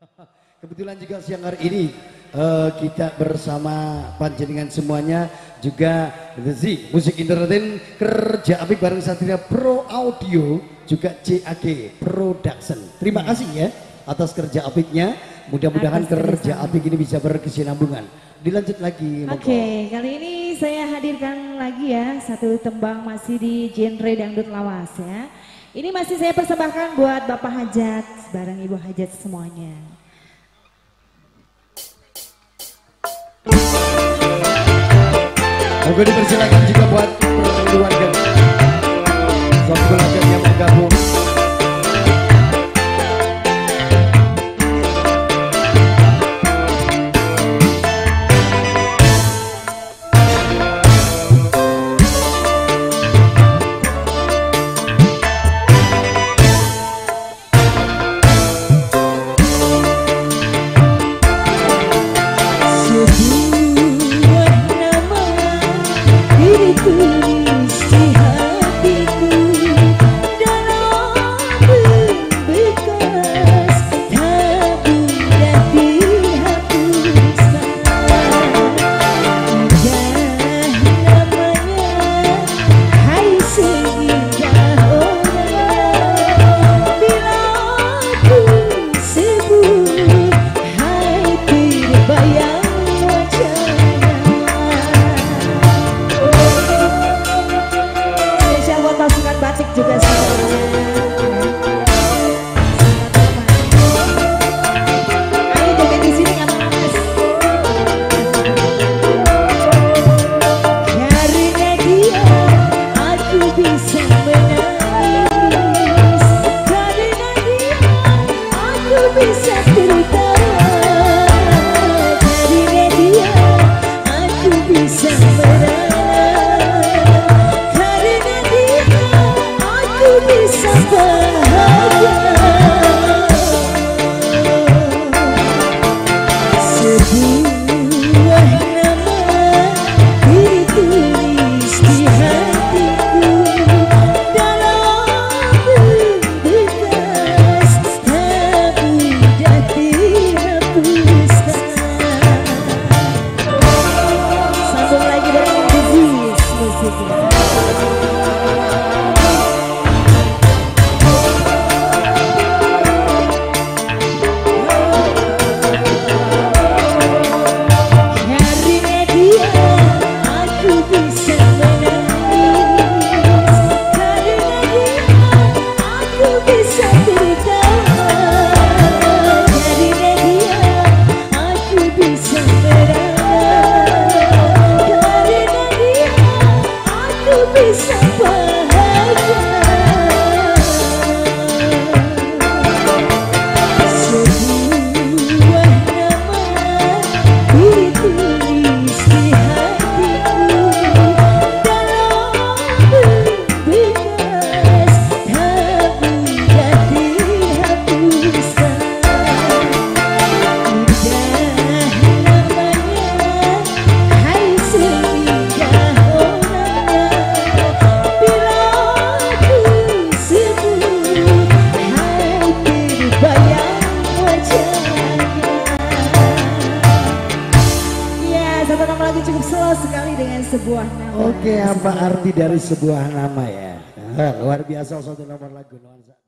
Kebetulan juga siang hari ini kita bersama panjenengan semuanya juga The Musik Entertain kerja apik bareng Satria Pro Audio juga CAG Production. Terima kasih ya atas kerja apiknya. Mudah-mudahan kerja apik ini bisa berkesinambungan. Dilanjut lagi. Oke, kali ini saya hadirkan lagi ya satu tembang masih di genre dangdut lawas ya. Ini masih saya persembahkan buat Bapak Hajat bareng Ibu Hajat semuanya. Oke, dipersilakan juga buat keluarga sob keluarga yang bergabung. Batik juga semuanya. Ayo joget di sini nggak mas. Karena dia aku bisa menangis. Karena dia aku bisa tertawa. Karena dia aku bisa menangis. Bisa bahagia sebuah nama ditulis di hatiku dalam bekas tak mudah dihapuskan. Sambung lagi dengan Disease musiknya. Cukup slow sekali dengan sebuah nama. Oke, apa arti dari sebuah nama ya? Luar biasa, satu nomor lagu.